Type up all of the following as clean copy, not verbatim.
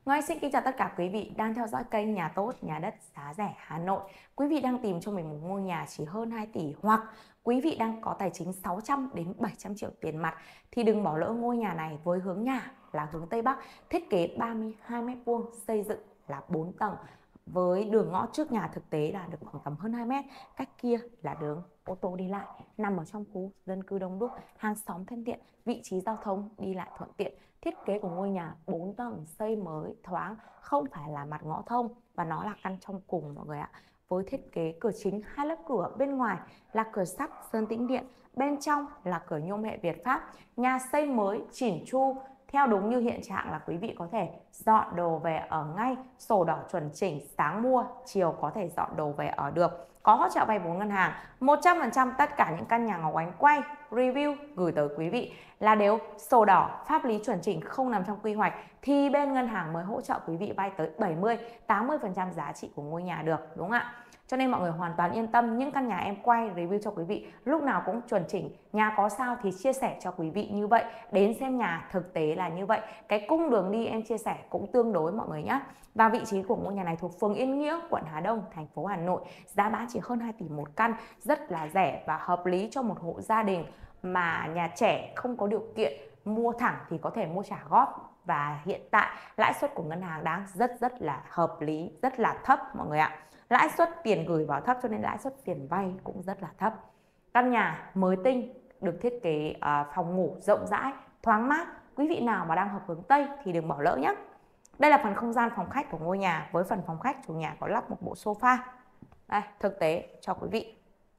Ngoài xin kính chào tất cả quý vị đang theo dõi kênh Nhà Tốt, Nhà Đất Giá Rẻ Hà Nội. Quý vị đang tìm cho mình một ngôi nhà chỉ hơn 2 tỷ hoặc quý vị đang có tài chính 600 đến 700 triệu tiền mặt thì đừng bỏ lỡ ngôi nhà này với hướng nhà là hướng Tây Bắc, thiết kế 32 m², xây dựng là 4 tầng với đường ngõ trước nhà thực tế là được khoảng tầm hơn 2 mét, cách kia là đường ô tô đi lại, nằm ở trong khu dân cư đông đúc, hàng xóm thân thiện, vị trí giao thông đi lại thuận tiện. Thiết kế của ngôi nhà 4 tầng xây mới thoáng, không phải là mặt ngõ thông và nó là căn trong cùng mọi người ạ. Với thiết kế cửa chính 2 lớp cửa, bên ngoài là cửa sắt sơn tĩnh điện, bên trong là cửa nhôm hệ Việt Pháp. Nhà xây mới chỉn chu theo đúng như hiện trạng là quý vị có thể dọn đồ về ở ngay, sổ đỏ chuẩn chỉnh, sáng mua, chiều có thể dọn đồ về ở được. Có hỗ trợ vay vốn ngân hàng, 100% tất cả những căn nhà Ngọc Ánh quay, review gửi tới quý vị là đều sổ đỏ, pháp lý chuẩn chỉnh, không nằm trong quy hoạch thì bên ngân hàng mới hỗ trợ quý vị vay tới 70-80% giá trị của ngôi nhà được, đúng không ạ? Cho nên mọi người hoàn toàn yên tâm, những căn nhà em quay review cho quý vị lúc nào cũng chuẩn chỉnh, nhà có sao thì chia sẻ cho quý vị như vậy, đến xem nhà thực tế là như vậy. Cái cung đường đi em chia sẻ cũng tương đối mọi người nhé. Và vị trí của ngôi nhà này thuộc phường Yên Nghĩa, quận Hà Đông, thành phố Hà Nội. Giá bán chỉ hơn 2 tỷ một căn, rất là rẻ và hợp lý cho một hộ gia đình mà nhà trẻ không có điều kiện mua thẳng thì có thể mua trả góp. Và hiện tại lãi suất của ngân hàng đang rất là hợp lý, rất là thấp mọi người ạ. Lãi suất tiền gửi vào thấp cho nên lãi suất tiền vay cũng rất là thấp. Căn nhà mới tinh được thiết kế phòng ngủ rộng rãi, thoáng mát. Quý vị nào mà đang hợp hướng Tây thì đừng bỏ lỡ nhé. Đây là phần không gian phòng khách của ngôi nhà. Với phần phòng khách, chủ nhà có lắp một bộ sofa. Đây, thực tế cho quý vị.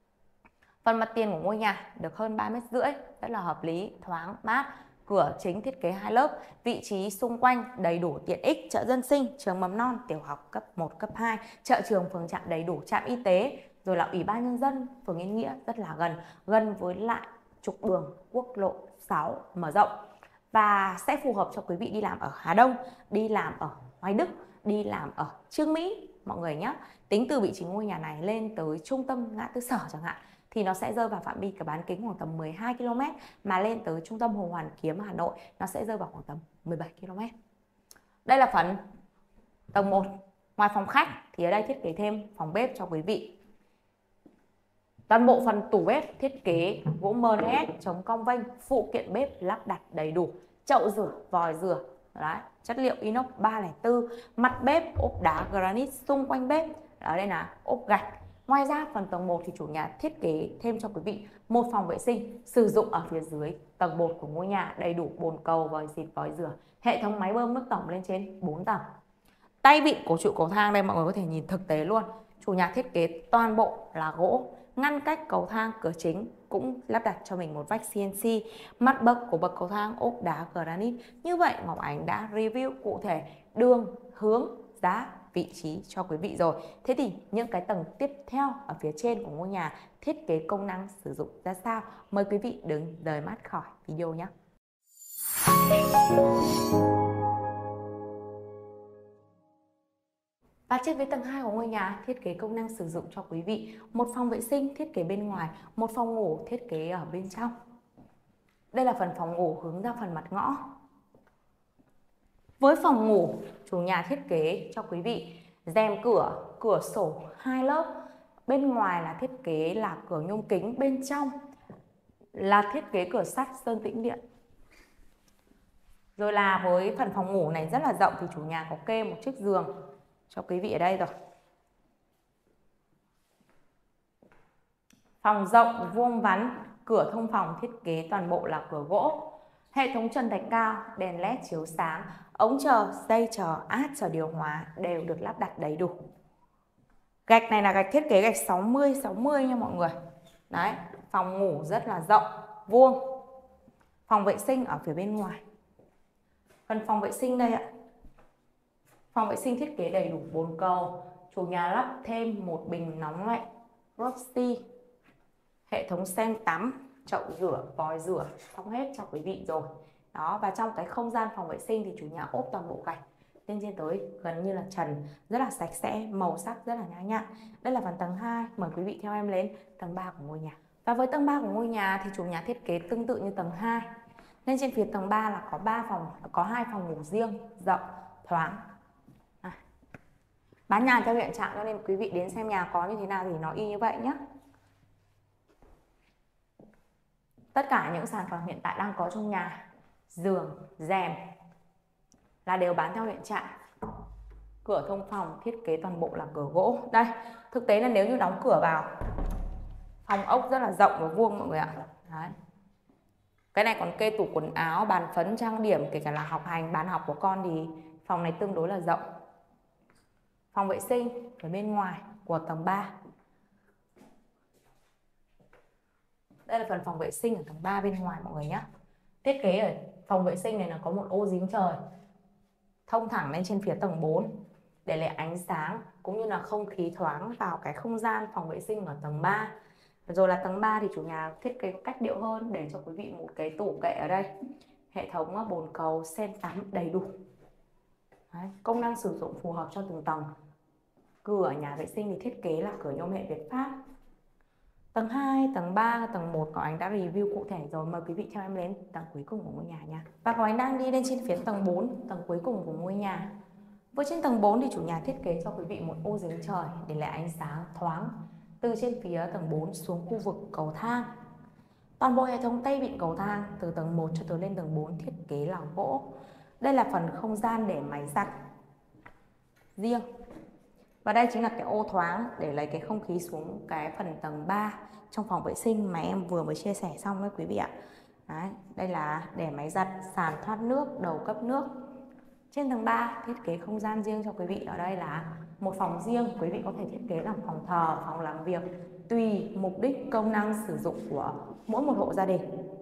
Phần mặt tiền của ngôi nhà được hơn 3,5 m, rất là hợp lý, thoáng mát. Cửa chính thiết kế 2 lớp, vị trí xung quanh đầy đủ tiện ích, chợ dân sinh, trường mầm non, tiểu học cấp 1, cấp 2, chợ trường, phường trạm đầy đủ, trạm y tế, rồi là Ủy ban Nhân dân, phường Yên Nghĩa rất là gần với lại trục đường quốc lộ 6 mở rộng. Và sẽ phù hợp cho quý vị đi làm ở Hà Đông, đi làm ở Hoài Đức, đi làm ở Chương Mỹ mọi người nhé. Tính từ vị trí ngôi nhà này lên tới trung tâm ngã tư Sở chẳng hạn thì nó sẽ rơi vào phạm vi cái bán kính khoảng tầm 12 km, mà lên tới trung tâm Hồ Hoàn Kiếm Hà Nội nó sẽ rơi vào khoảng tầm 17 km. Đây là phần tầng 1. Ngoài phòng khách thì ở đây thiết kế thêm phòng bếp cho quý vị. Toàn bộ phần tủ bếp thiết kế gỗ MDF chống cong vênh, phụ kiện bếp lắp đặt đầy đủ, chậu rửa, vòi rửa. Đấy, chất liệu inox 304, mặt bếp ốp đá granite xung quanh bếp. Ở đây là ốp gạch. Ngoài ra phần tầng 1 thì chủ nhà thiết kế thêm cho quý vị một phòng vệ sinh sử dụng ở phía dưới tầng 1 của ngôi nhà, đầy đủ bồn cầu, vòi xịt, vòi rửa, hệ thống máy bơm nước tổng lên trên 4 tầng. Tay vịn của trụ cầu thang đây mọi người có thể nhìn thực tế luôn. Chủ nhà thiết kế toàn bộ là gỗ, ngăn cách cầu thang, cửa chính cũng lắp đặt cho mình một vách CNC, mặt bậc của bậc cầu thang ốp đá granite. Như vậy Ngọc Ánh đã review cụ thể đường, hướng, giá, vị trí cho quý vị rồi. Thế thì những cái tầng tiếp theo ở phía trên của ngôi nhà thiết kế công năng sử dụng ra sao? Mời quý vị đừng rời mắt khỏi video nhé. Và trên với tầng 2 của ngôi nhà thiết kế công năng sử dụng cho quý vị một phòng vệ sinh thiết kế bên ngoài, một phòng ngủ thiết kế ở bên trong. Đây là phần phòng ngủ hướng ra phần mặt ngõ. Với phòng ngủ, chủ nhà thiết kế cho quý vị rèm cửa, cửa sổ 2 lớp. Bên ngoài là thiết kế là cửa nhôm kính, bên trong là thiết kế cửa sắt sơn tĩnh điện. Rồi là với phần phòng ngủ này rất là rộng thì chủ nhà có kê một chiếc giường cho quý vị ở đây rồi. Phòng rộng vuông vắn, cửa thông phòng thiết kế toàn bộ là cửa gỗ. Hệ thống trần thạch cao, đèn led chiếu sáng, ống chờ, dây chờ, át chờ điều hòa đều được lắp đặt đầy đủ. Gạch này là gạch thiết kế gạch 60-60 nha mọi người. Đấy, phòng ngủ rất là rộng, vuông. Phòng vệ sinh ở phía bên ngoài. Phần phòng vệ sinh đây ạ. Phòng vệ sinh thiết kế đầy đủ bồn cầu. Chủ nhà lắp thêm một bình nóng lạnh Roxy. Hệ thống sen tắm, chậu rửa, vòi rửa, xong hết cho quý vị rồi. Đó, và trong cái không gian phòng vệ sinh thì chủ nhà ốp toàn bộ gạch lên trên tới gần như là trần, rất là sạch sẽ, màu sắc rất là nhã nhặn. Đây là phần tầng 2, mời quý vị theo em lên tầng 3 của ngôi nhà. Và với tầng 3 của ngôi nhà thì chủ nhà thiết kế tương tự như tầng 2. Nên trên phía tầng 3 là có 2 phòng ngủ riêng, rộng, thoáng, Bán nhà theo hiện trạng, cho nên quý vị đến xem nhà có như thế nào thì nó y như vậy nhé. Tất cả những sản phẩm hiện tại đang có trong nhà, giường, rèm là đều bán theo hiện trạng. Cửa thông phòng thiết kế toàn bộ là cửa gỗ. Đây, thực tế là nếu như đóng cửa vào, phòng ốc rất là rộng và vuông mọi người ạ. Đấy. Cái này còn kê tủ quần áo, bàn phấn, trang điểm, kể cả là học hành, bàn học của con thì phòng này tương đối là rộng. Phòng vệ sinh ở bên ngoài của tầng 3. Đây là phần phòng vệ sinh ở tầng 3 bên ngoài mọi người nhé. Thiết kế ở phòng vệ sinh này là có một ô giếng trời thông thẳng lên trên phía tầng 4 để lại ánh sáng cũng như là không khí thoáng vào cái không gian phòng vệ sinh ở tầng 3. Rồi là tầng 3 thì chủ nhà thiết kế cách điệu hơn để cho quý vị một cái tủ kệ ở đây. Hệ thống bồn cầu, sen tắm đầy đủ. Đấy, công năng sử dụng phù hợp cho từng tầng. Cửa nhà vệ sinh thì thiết kế là cửa nhôm hệ Việt Pháp. Tầng 2, tầng 3, tầng 1 Ngọc Ánh đã review cụ thể rồi. Mời quý vị theo em đến tầng cuối cùng của ngôi nhà nha. Và Ngọc Ánh đang đi lên trên phía tầng 4, tầng cuối cùng của ngôi nhà. Với trên tầng 4 thì chủ nhà thiết kế cho quý vị một ô giếng trời để lại ánh sáng thoáng từ trên phía tầng 4 xuống khu vực cầu thang. Toàn bộ hệ thống tay vịn cầu thang từ tầng 1 cho tới lên tầng 4 thiết kế là gỗ. Đây là phần không gian để máy giặt riêng. Và đây chính là cái ô thoáng để lấy cái không khí xuống cái phần tầng 3 trong phòng vệ sinh mà em vừa mới chia sẻ xong đấy quý vị ạ. Đấy, đây là để máy giặt, sàn thoát nước, đầu cấp nước. Trên tầng 3 thiết kế không gian riêng cho quý vị. Ở đây là một phòng riêng, quý vị có thể thiết kế làm phòng thờ, phòng làm việc tùy mục đích công năng sử dụng của mỗi một hộ gia đình.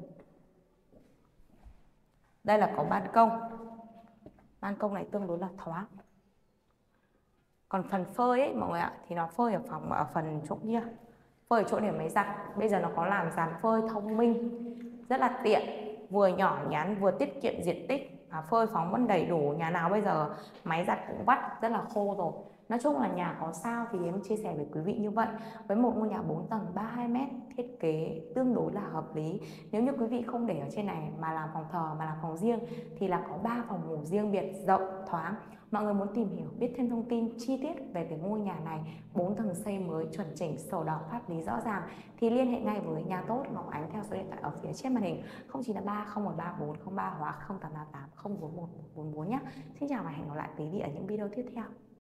Đây là có ban công. Ban công này tương đối là thoáng. Còn phần phơi ấy mọi người ạ thì nó phơi ở phần chỗ kia, phơi ở chỗ điểm máy giặt. Bây giờ nó có làm dàn phơi thông minh rất là tiện, vừa nhỏ nhắn vừa tiết kiệm diện tích, phơi phóng vẫn đầy đủ. Nhà nào bây giờ máy giặt cũng vắt rất là khô rồi. Nói chung là nhà có sao thì em chia sẻ với quý vị như vậy. Với một ngôi nhà 4 tầng 32m thiết kế tương đối là hợp lý. Nếu như quý vị không để ở trên này mà làm phòng thờ, mà làm phòng riêng thì là có 3 phòng ngủ riêng biệt, rộng, thoáng. Mọi người muốn tìm hiểu, biết thêm thông tin chi tiết về cái ngôi nhà này 4 tầng xây mới chuẩn chỉnh, sổ đỏ pháp lý rõ ràng thì liên hệ ngay với Nhà Tốt Ngọc Ánh theo số điện thoại ở phía trên màn hình 0983 0134 03 hoặc 0888 041 144 nhé. Xin chào và hẹn gặp lại quý vị ở những video tiếp theo.